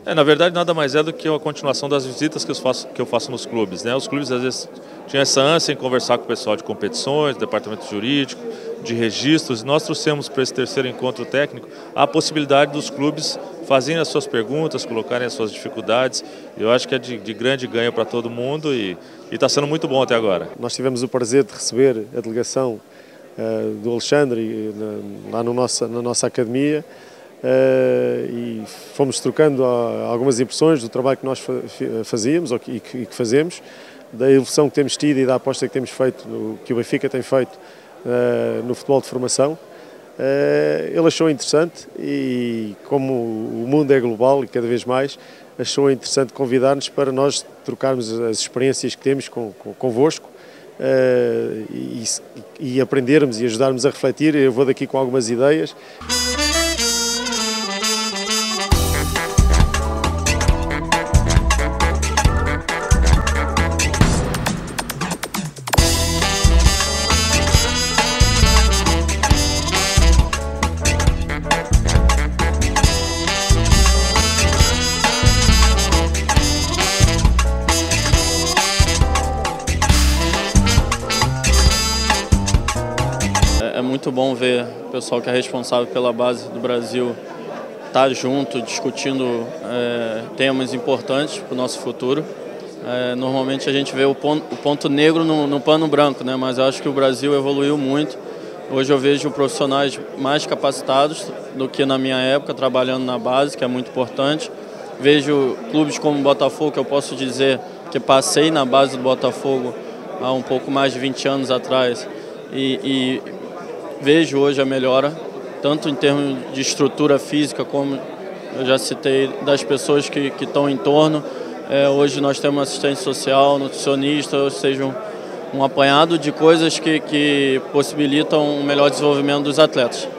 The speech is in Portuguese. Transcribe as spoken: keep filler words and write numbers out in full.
É, na verdade, nada mais é do que a continuação das visitas que eu faço, que eu faço nos clubes, né? Os clubes, às vezes, tinham essa ânsia em conversar com o pessoal de competições, departamento jurídico, de registros. Nós trouxemos para esse terceiro encontro técnico a possibilidade dos clubes fazerem as suas perguntas, colocarem as suas dificuldades. Eu acho que é de, de grande ganho para todo mundo e está sendo muito bom até agora. Nós tivemos o prazer de receber a delegação uh, do Alexandre uh, lá no nossa, na nossa academia. Uh, e fomos trocando uh, algumas impressões do trabalho que nós fa fazíamos ou que, e, que, e que fazemos, da evolução que temos tido e da aposta que temos feito, no, que o Benfica tem feito uh, no futebol de formação. Uh, ele achou interessante e, como o mundo é global e cada vez mais, achou interessante convidar-nos para nós trocarmos as experiências que temos com, com, convosco uh, e, e aprendermos e ajudarmos a refletir. Eu vou daqui com algumas ideias. É muito bom ver o pessoal que é responsável pela base do Brasil estar junto, discutindo é, temas importantes para o nosso futuro. É, normalmente a gente vê o ponto, o ponto negro no, no pano branco, né? Mas eu acho que o Brasil evoluiu muito. Hoje eu vejo profissionais mais capacitados do que na minha época, trabalhando na base, que é muito importante. Vejo clubes como o Botafogo, que eu posso dizer que passei na base do Botafogo há um pouco mais de vinte anos atrás, e, e vejo hoje a melhora, tanto em termos de estrutura física, como eu já citei, das pessoas que, que estão em torno. É, hoje nós temos assistente social, nutricionista, ou seja, um, um apanhado de coisas que, que possibilitam um melhor desenvolvimento dos atletas.